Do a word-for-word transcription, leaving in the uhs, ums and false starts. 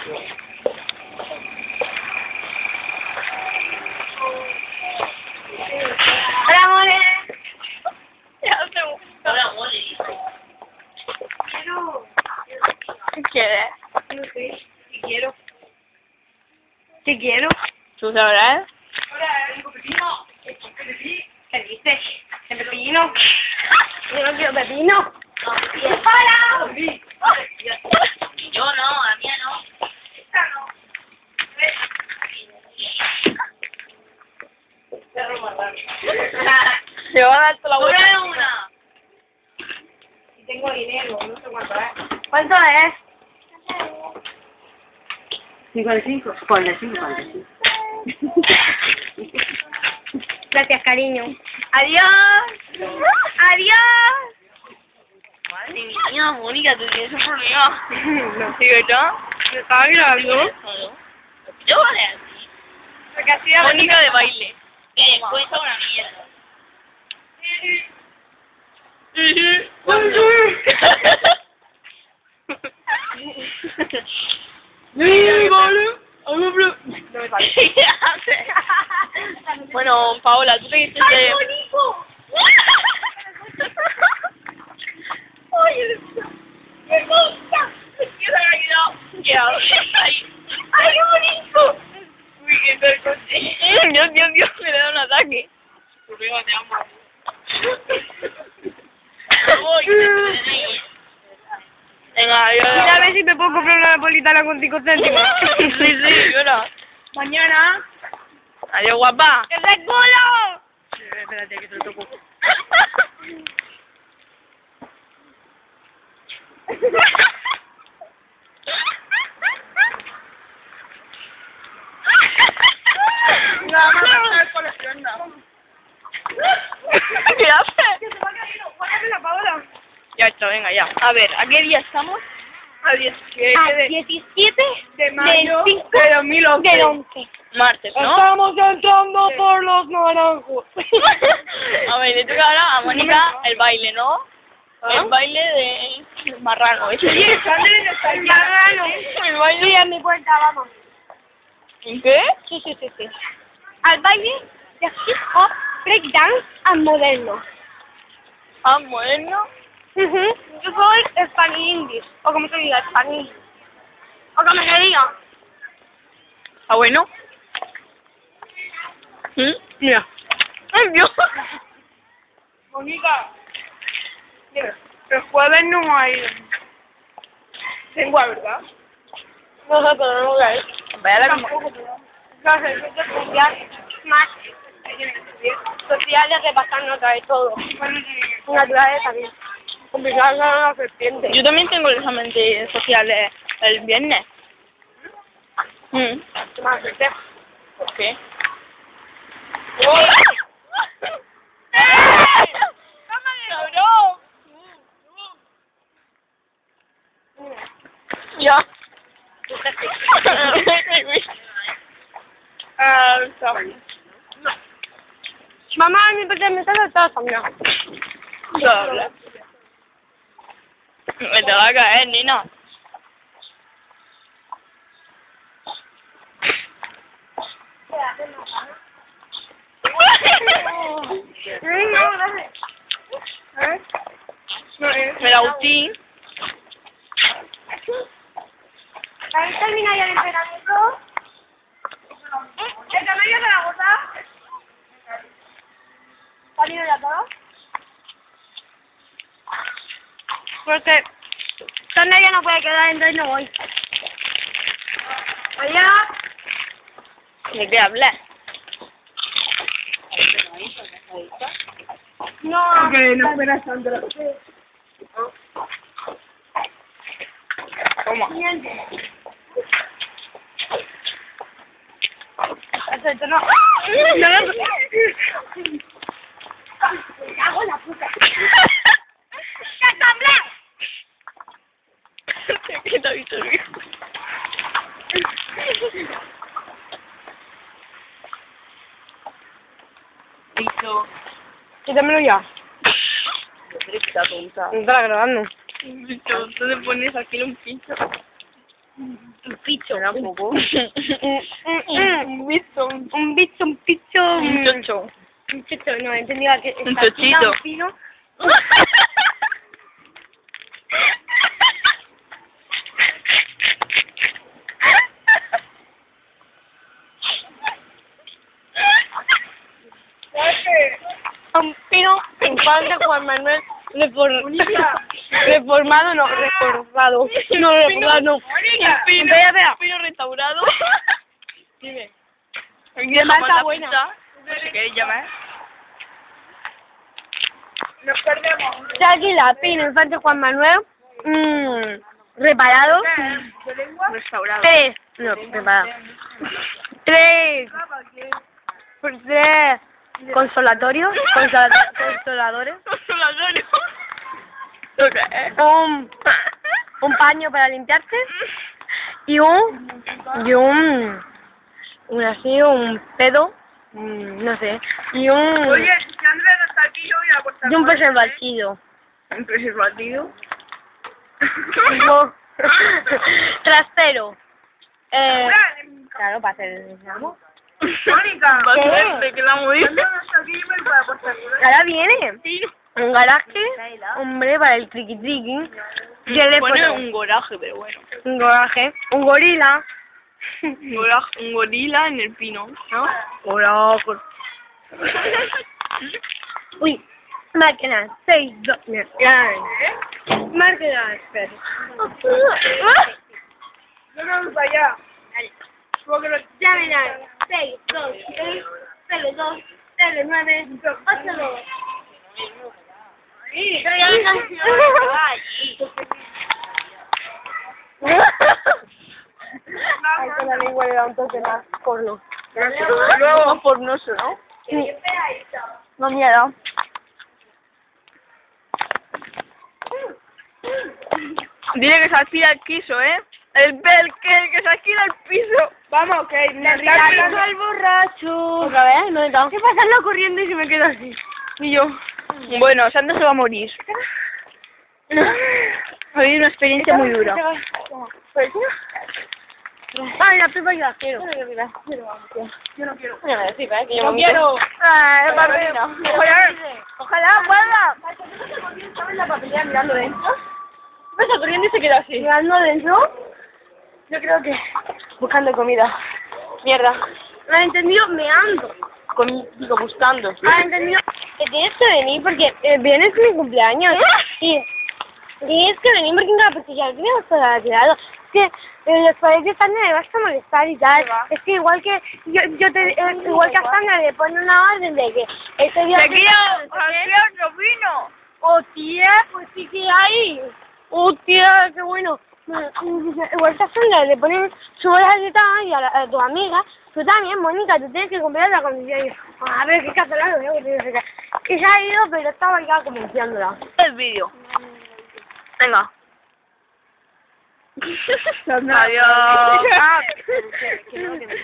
Hola, amores. Ya te gusta. Hola, amores. Quiero. ¿Qué quieres? No sé. ¿Qué quiero? ¿Qué quiero? ¿Tú sabrás? Hola, digo pepino. ¿Qué dices? ¿Qué pepino? Yo no quiero pepino. ¡Hola! Yo no, la mía no. Esta no. Perro marrano. Te va a dar toda la vuelta. ¡Dame una! Si tengo dinero, no sé cuánto es. ¿Cuánto es? cincuenta y cinco. cuarenta y cinco, cuarenta y cinco. Gracias, cariño. Adiós. Adiós. Madre mía, Mónica, tú tienes un problema. No. ¿Sí, verdad? ¿Me estaba grabando? Claro. Yo vale así. Porque así a Mónica de baile. Que después está una mierda. No me sale. ¿Qué haces? Bueno, Paola, ¿tú te dices ¡Ay, que... bonito! ¡Ay, eres... ¡Qué bonita! Es que se me ha quedado... ¿Qué haces? ¡Ay, ¡Ay, qué bonito! uy, qué percoche! Dios, Dios, Dios, me da un ataque. Problema, te amo. Me voy, me tenéis. Venga, yo... Mira a ver si me puedo comprar una napolitana con cinco céntimos. Sí, sí, llora. Mañana. Adiós, guapa. ¡Que se culo! Espérate, que te lo toco. Nada más a estar coleccionando. ¿Qué haces? Que se va a caer. Guárdame la Paola. Ya está, venga, ya. A ver, ¿a qué día estamos? A diecisiete Ah, de, diecisiete de mayo cinco de dos mil once. del once. Martes, ¿no? Estamos entrando por los naranjos. A ver, le toca ahora a Mónica el baile, ¿no? ¿Ah? El baile de marrano. ¿Ese? Sí, Sandra está en marrano. El baile... Sí, en mi cuenta, vamos. ¿En qué? Sí, sí, sí, sí. Al baile de hip hop, breakdance a moderno. Ah, moderno. Uh Yo soy Spanish English, o como se diga, Spanish. O como se diga. Ah, bueno. ¿Mm? Mira. ¡Ay, Dios! Mónica, mira, el jueves no hay. Tengo, ¿verdad? No sé, pero no voy a ir. Vaya la como... Tampoco, pero. Clases de social, más. Sociales, repasar notas de todo. Naturales también. Complicadas son las serpientes. Yo también tengo el examen de sociales el viernes. Mm. Más fuerte. ¿Por qué? ¡Cabrón! Ya. Ah, está. Mamá, mi papá me está saltando también. Habla. Me te va a caer, Nina. El Agustín. ¿Ahí termina ya el entrenamiento? ¿El camello de la gota? ¿Salido ya todo? Porque Sandra ya no puede quedar, entonces no voy. Allá. ¿De qué hablas? No. Que no fuera Sandra. Toma. Esto no. No, no. Me cago en la puta. ¡Casambla! ¿Qué te ha visto el viejo? Listo. Quítamelo ya. Yo creo que está tonta. No está grabando. Bicho, tú te pones aquí un pincho. Un picho. Tampoco. Un, un, Un bicho. un bicho, un picho. Un chocho. Un chocho, no, entendía que Un está chochito. un pino. Un pino infante Juan Manuel reform... reformado, no, reformado. No, reformado, no. Pino, Vea, vea. pino restaurado. Dime. Aquí Además dejamos está la buena. pizza. No sé qué llama. Nos perdemos. Aquí la pino infante Juan Manuel. Mmm, reparado. ¿De lengua? Restaurado. Tres. No, reparado. Tres. Por tres. Consolatorios. Consola- consoladores. Consolatorio. ¿Lo qué es? Un, un paño para limpiarse. Y un. Y un. Un así, un pedo. mm, No sé. Y un. Oye, si Andrés no está aquí, yo voy a acostar. Y un con él, ¿eh? preservativo. Un preservativo. No. Trastero. Eh, Fran, claro, para hacer el amor. Mónica, Va a ¿Qué? suerte, que la moví. Andrés no está aquí, yo me voy a acostar con él. Ahora viene. Un garaje. Hombre, para el triqui triqui. Pone un goraje, pero bueno. Un garaje. Un gorila. Un goraje, un gorila en el pino, ¿no? Goraje. Uy. Máquina. Seis, dos. Mira. Máquina. Espera. Yo me voy para allá. Porque lo... Llámela. seis, dos, tres, cero, dos, cero, nueve, ocho, dos. Sí, Ay, que la lengua le da un toque más porno. Luego pornoso, ¿no? Sí. No miedo. Dile que se aspira el piso, ¿eh? El, el que, que se aspira el piso. Vamos, que me La está risa al borracho. ¿Otra vez? No, no. ¿Qué pasa? Ando corriendo y se me quedo así. Y yo. Bueno, Sandra se va a morir. Ha habido una experiencia muy dura. Ay, la pipa yo la quiero. Yo no quiero. No me pipa, ¿eh? Que yo No vomito. quiero. Ah, es papelina. Ojalá, ojalá vuelva. ¿Estaba en la papelera mirando dentro? Pasa corriendo y se quedó así. ¿Mirando dentro? Yo creo que... buscando comida. Mierda. ¿Lo has entendido? Meando. Comi digo, buscando. ¿Lo has entendido? Que tienes que venir porque eh, vienes mi cumpleaños. Y tienes que venir porque, no, porque ya lo tenemos todo arreglado. Es que eh, los padres de Sandra le vas a molestar y tal. Es que igual que yo, yo te, eh, igual que a Sandra le pone una orden de que este día... ¡Te quiero! ¡Aquí otro vino! ¡Oh, tía! Pues sí que hay. ¡Oh, tía! ¡Qué bueno! Igual que a Sandra le ponen su galleta y a, la, a tu amiga, tú también, Mónica, tú tienes que comprar la condición. Y yo, a ver, qué castelano, ¿eh? Que se ha ido, pero estaba ya convenciéndola. El vídeo. Venga. Adiós.